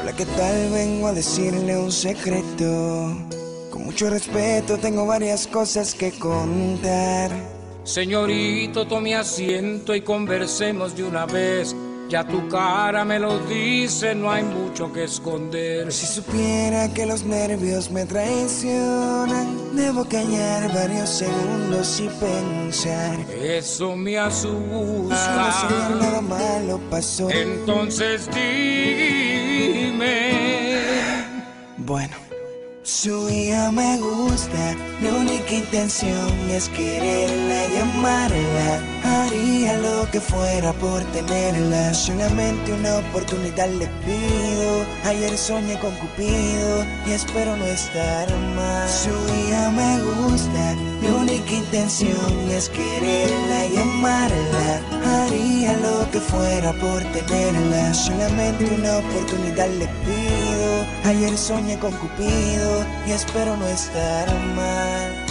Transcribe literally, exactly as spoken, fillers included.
Hola, ¿qué tal? Vengo a decirle un secreto. Con mucho respeto tengo varias cosas que contar. Señorito, tome asiento y conversemos de una vez. Ya tu cara me lo dice, no hay mucho que esconder. Si supiera que los nervios me traicionan, debo callar varios segundos y pensar. Eso me asusta. No sería nada malo pasó. Entonces dime. Bueno, su hija me gusta, mi única intención es quererla y amarla. Haría lo que fuera por tenerla, solamente una oportunidad le pido. Ayer soñé con Cupido y espero no estar mal. Su hija me gusta, mi única intención es quererla y amarla. Haría lo que fuera por tenerla, solamente una oportunidad le pido. Ayer soñé con Cupido y espero no estar mal.